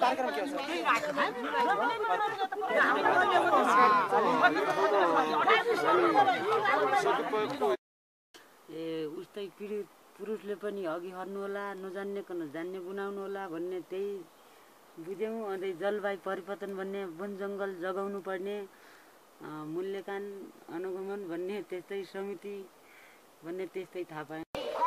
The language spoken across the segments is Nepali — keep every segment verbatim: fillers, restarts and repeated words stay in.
कार्यक्रम के छ ए उस्तै पीडित पुरुषले पनि अघि हट्नु होला, नजान्नेको नजान्ने बनाउनु होला भन्ने त्यही बुझ्यौँ। अनि जलवायु परिवर्तन भन्ने वन जङ्गल जगाउनु पर्ने, मूल्यकान अनुगमन भन्ने त्यस्तै समिति भन्ने त्यस्तै थाहा पाएँ।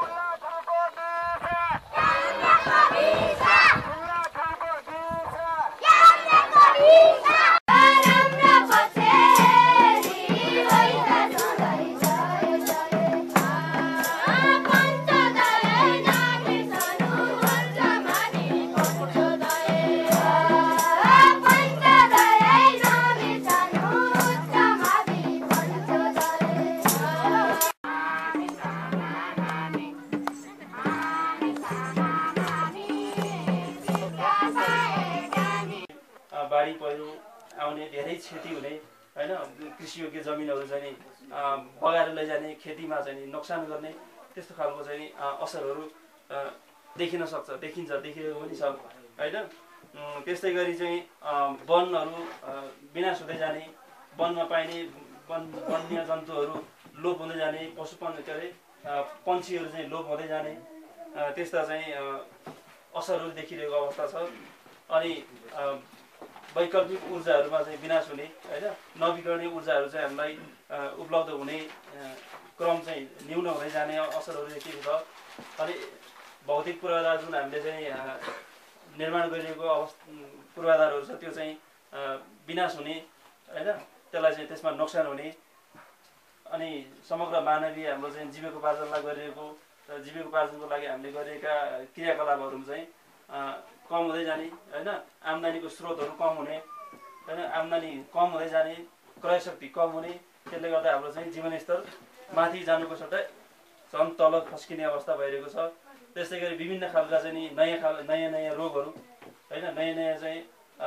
बाढी पहिरो आउने, धेरै क्षति हुने हैन, कृषियोग्य जमिनहरू चाहिँ बगाएर लैजाने, खेतीमा चाहिँ नोक्सान गर्ने, त्यस्तो खालको चाहिँ असरहरू देखिन सक्छ, देखिन्छ, देखिएको पनि छ हैन। त्यस्तै गरी चाहिँ वनहरू विनाश हुँदै जाने, वनमा पाइने वन वन्य जन्तुहरू लोप हुँदै जाने, पशुपन के अरे पन्छीहरू चाहिँ लोप हुँदै जाने, त्यस्ता चाहिँ असरहरू देखिरहेको अवस्था छ। अनि वैकल्पिक ऊर्जाहरूमा चाहिँ विनाश हुने हैन, नवीकरणीय ऊर्जाहरू चाहिँ हामीलाई उपलब्ध हुने क्रम चाहिँ न्यून हुँदै जाने असरहरू देखिएको छ। अनि भौतिक पूर्वाधार जुन हामीले चाहिँ निर्माण गरिएको अवस्था पूर्वाधारहरू छ त्यो चाहिँ विनाश हुने हैन, त्यसलाई चाहिँ त्यसमा नोक्सान हुने। अनि समग्र मानवीय हाम्रो चाहिँ जीविकोपार्जनलाई गरिरहेको जीविकोपार्जनको लागि हामीले गरेका क्रियाकलापहरू चाहिँ कम हुँदै जाने हैन, आम्दानीको स्रोतहरू कम हुने हैन, आम्दानी कम हुँदै जाने, क्रय शक्ति कम हुने, त्यसले गर्दा हाम्रो चाहिँ जीवनस्तर माथि जानुको सट्टा झन् तल खस्किने अवस्था भइरहेको छ। त्यस्तै गरी विभिन्न खालका चाहिँ नयाँ खाल नयाँ नयाँ रोगहरू हैन, नयाँ नयाँ चाहिँ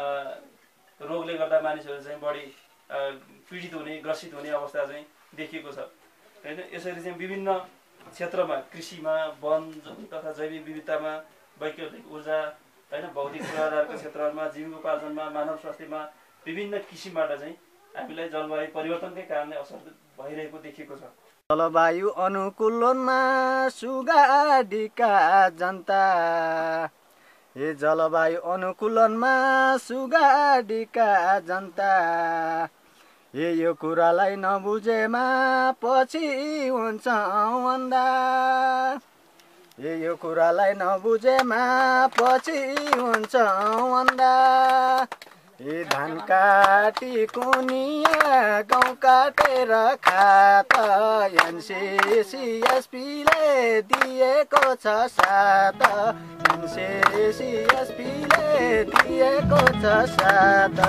रोगले गर्दा मानिसहरू चाहिँ बढी पीडित हुने, ग्रसित हुने अवस्था चाहिँ देखिएको छ हैन। यसरी चाहिँ विभिन्न क्षेत्रमा, कृषिमा, वन तथा जैविक विविधतामा, वैकल्पिक ऊर्जा हैन, भौतिक पूर्वाधारको क्षेत्रहरूमा, जीविकोपार्जनमा, मानव स्वास्थ्यमा विभिन्न किसिमबाट चाहिँ हामीलाई जलवायु परिवर्तनकै कारणले असर भइरहेको देखिएको छ। जलवायु अनुकूलनमा सुगाडीका जनता, हे जलवायु अनुकूलनमा सुगाडीका जनता, हे यो कुरालाई नबुझेमा पछि हुन्छ भन्दा, हे यो कुरालाई नबुझेमा पछि हुन्छ भन्दा, हे धान काटी कुनिया गाउँ काटेर खात एनसीसीएसपीले दिएको छ साथ, एनसीसीएसपीले दिएको छ साथ।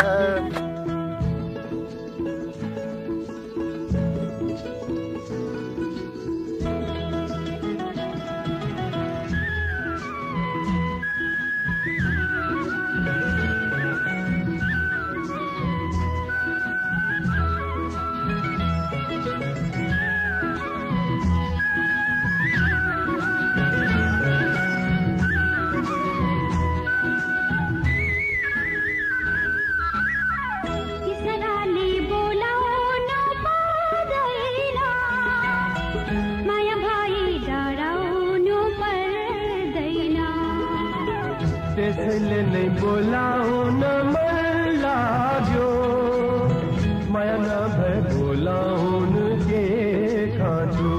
त्यसैले नै बोलाउन मन लाग्यो, माया नभए बोलाउन के खाँचो।